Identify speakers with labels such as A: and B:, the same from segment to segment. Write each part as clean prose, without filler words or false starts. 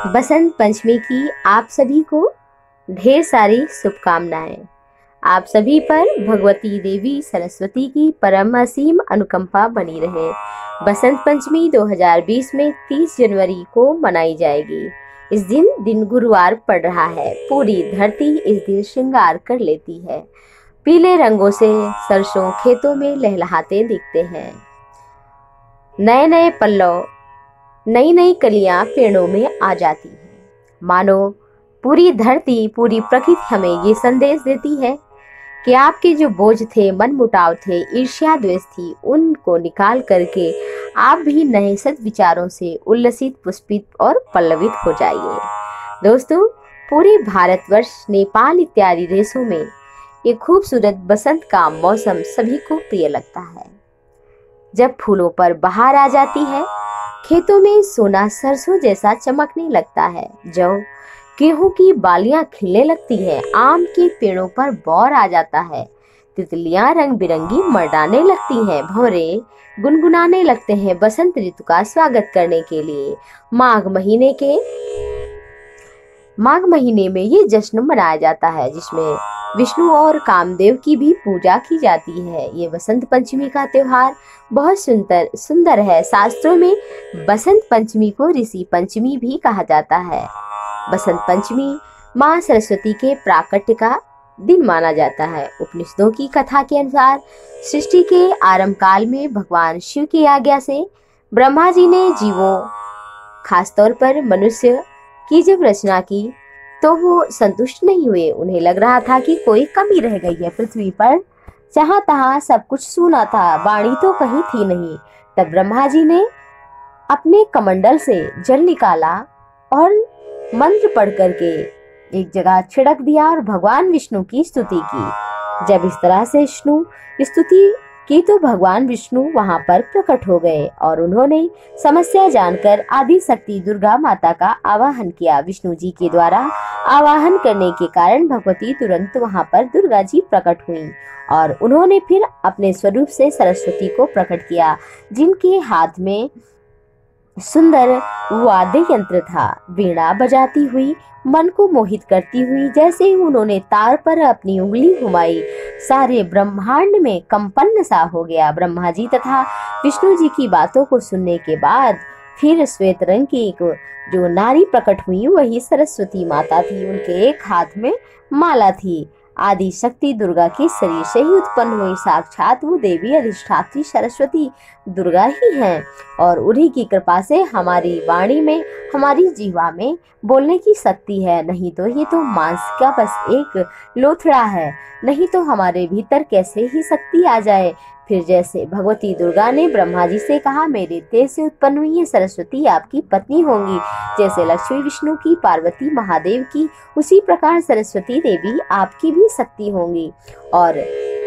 A: बसंत पंचमी की आप सभी को ढेर सारी शुभकामनाएं। आप सभी पर भगवती देवी सरस्वती की परम असीम अनुकंपा बनी रहे। बसंत पंचमी 2020 में 30 जनवरी को मनाई जाएगी। इस दिन गुरुवार पड़ रहा है। पूरी धरती इस दिन श्रृंगार कर लेती है। पीले रंगों से सरसों खेतों में लहलहाते दिखते हैं। नए नए पल्लव, नई नई कलियां पेड़ों में आ जाती हैं। मानो पूरी धरती, पूरी प्रकृति हमें ये संदेश देती है कि आपके जो बोझ थे, मन मुटाव थे, ईर्ष्या द्वेष थी, उनको निकाल करके आप भी नए सद्विचारों से उल्लसित, पुष्पित और पल्लवित हो जाइए। दोस्तों, पूरे भारतवर्ष, नेपाल इत्यादि देशों में ये खूबसूरत बसंत का मौसम सभी को प्रिय लगता है। जब फूलों पर बहार आ जाती है, खेतों में सोना सरसों जैसा चमकने लगता है, जौ गेहूं की बालियां खिलने लगती है, आम के पेड़ों पर बौर आ जाता है, तितलियां रंग बिरंगी मर्दाने लगती हैं, भंवरे गुनगुनाने लगते हैं बसंत ऋतु का स्वागत करने के लिए। माघ महीने में ये जश्न मनाया जाता है, जिसमें विष्णु और कामदेव की भी पूजा की जाती है। ये बसंत पंचमी का त्योहार बहुत सुंदर है। शास्त्रों में बसंत पंचमी को ऋषि पंचमी भी कहा जाता है। बसंत पंचमी माँ सरस्वती के प्राकट्य का दिन माना जाता है। उपनिषदों की कथा के अनुसार सृष्टि के आरंभ काल में भगवान शिव की आज्ञा से ब्रह्मा जी ने जीवों, खासतौर पर मनुष्य की जब रचना की तो वो संतुष्ट नहीं हुए। उन्हें लग रहा था कि कोई कमी रह गई है पृथ्वी पर। जहां तहां सब कुछ सूना था, वाणी तो कहीं थी नहीं। तब ब्रह्मा जी ने अपने कमंडल से जल निकाला और मंत्र पढ़ करके एक जगह छिड़क दिया और भगवान विष्णु की स्तुति की। जब इस तरह से विष्णु स्तुति की तो भगवान विष्णु वहां पर प्रकट हो गए और उन्होंने समस्या जानकर आदि शक्ति दुर्गा माता का आवाहन किया। विष्णु जी के द्वारा आवाहन करने के कारण भगवती तुरंत वहां पर दुर्गा जी प्रकट हुई और उन्होंने फिर अपने स्वरूप से सरस्वती को प्रकट किया, जिनके हाथ में सुंदर वाद्य यंत्र था। वीणा बजाती हुई, मन को मोहित करती हुई, जैसे ही उन्होंने तार पर अपनी उंगली घुमाई, सारे ब्रह्मांड में कंपन सा हो गया। ब्रह्मा जी तथा विष्णु जी की बातों को सुनने के बाद फिर श्वेत रंग की एक जो नारी प्रकट हुई, वही सरस्वती माता थी। उनके एक हाथ में माला थी। आदि शक्ति दुर्गा के शरीर से ही उत्पन्न हुई साक्षात वो देवी अधिष्ठात्री सरस्वती दुर्गा ही हैं और उन्हीं की कृपा से हमारी वाणी में, हमारी जीवा में बोलने की शक्ति है। नहीं तो ये तो मांस का बस एक लोथड़ा है। नहीं तो हमारे भीतर कैसे ही शक्ति आ जाए। फिर जैसे भगवती दुर्गा ने ब्रह्मा जी से कहा, मेरे तेज से उत्पन्न हुई है सरस्वती आपकी पत्नी होंगी। जैसे लक्ष्मी विष्णु की, पार्वती महादेव की, उसी प्रकार सरस्वती देवी आपकी भी शक्ति होंगी। और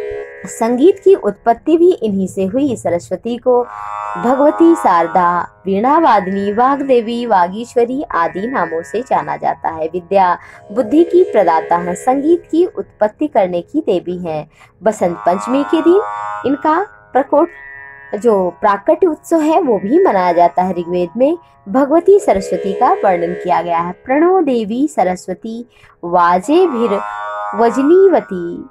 A: संगीत की उत्पत्ति भी इन्हीं से हुई। सरस्वती को भगवती, शारदा, वीणा वादिनी, वाग्देवी, वागीश्वरी आदि नामों से जाना जाता है। विद्या बुद्धि की प्रदाता है, संगीत की उत्पत्ति करने की देवी है। बसंत पंचमी के दिन इनका प्रकोट जो प्राकट्य उत्सव है वो भी मनाया जाता है। ऋग्वेद में भगवती सरस्वती का वर्णन किया गया है। प्रणो देवी सरस्वती वाजे भीर वजनीवती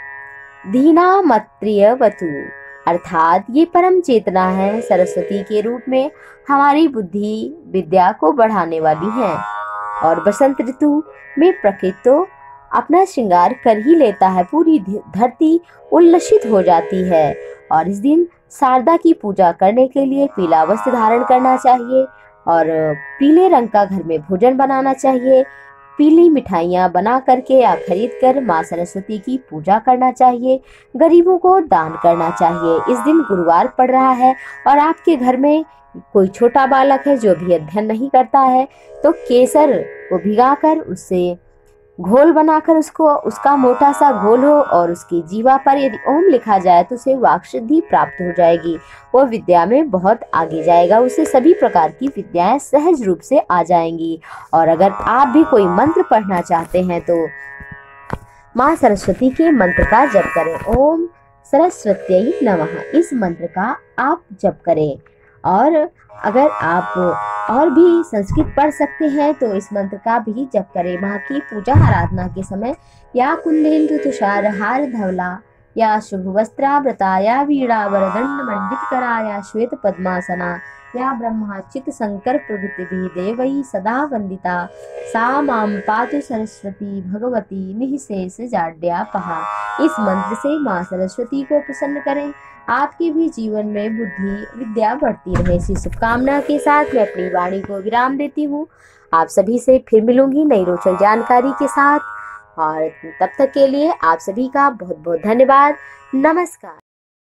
A: धीना मत्रियवतु, अर्थात ये परम चेतना है, सरस्वती के रूप में हमारी बुद्धि विद्या को बढ़ाने वाली है। और बसंत ऋतु में प्रकृति तो अपना श्रृंगार कर ही लेता है, पूरी धरती उल्लसित हो जाती है। और इस दिन शारदा की पूजा करने के लिए पीला वस्त्र धारण करना चाहिए और पीले रंग का घर में भोजन बनाना चाहिए। पीली मिठाइयाँ बना करके या खरीद कर माँ सरस्वती की पूजा करना चाहिए। गरीबों को दान करना चाहिए। इस दिन गुरुवार पड़ रहा है और आपके घर में कोई छोटा बालक है जो भी अध्ययन नहीं करता है, तो केसर को भिगाकर उससे घोल बनाकर उसका मोटा सा घोल हो और उसकी जीवा पर यदि ओम लिखा जाए तो उसे वाक सिद्धि प्राप्त हो जाएगी। वो विद्या में बहुत आगे जाएगा, उसे सभी प्रकार की विद्याएं सहज रूप से आ जाएंगी। और अगर आप भी कोई मंत्र पढ़ना चाहते हैं तो माँ सरस्वती के मंत्र का जप करें। ओम सरस्वत्यै नमः, इस मंत्र का आप जप करें और अगर आप और भी संस्कृत पढ़ सकते हैं तो इस मंत्र का भी जप करें। माँ की पूजा आराधना के समय या कुंदेन्दु तुषार हार धवला या शुभ वस्त्रावृता या वीणा वरदंड मंडित करा या श्वेत पद्मासना या ब्रह्माच्युत शंकर प्रभृति देवई सदा वंदिता सा माम पातु सरस्वती भगवती निःशेष जाड्यापहा। इस मंत्र से माँ सरस्वती को प्रसन्न करें, आपके भी जीवन में बुद्धि विद्या बढ़ती रहे। इसी शुभकामना के साथ मैं अपनी वाणी को विराम देती हूँ। आप सभी से फिर मिलूंगी नई रोचक जानकारी के साथ, और तब तक के लिए आप सभी का बहुत बहुत धन्यवाद। नमस्कार।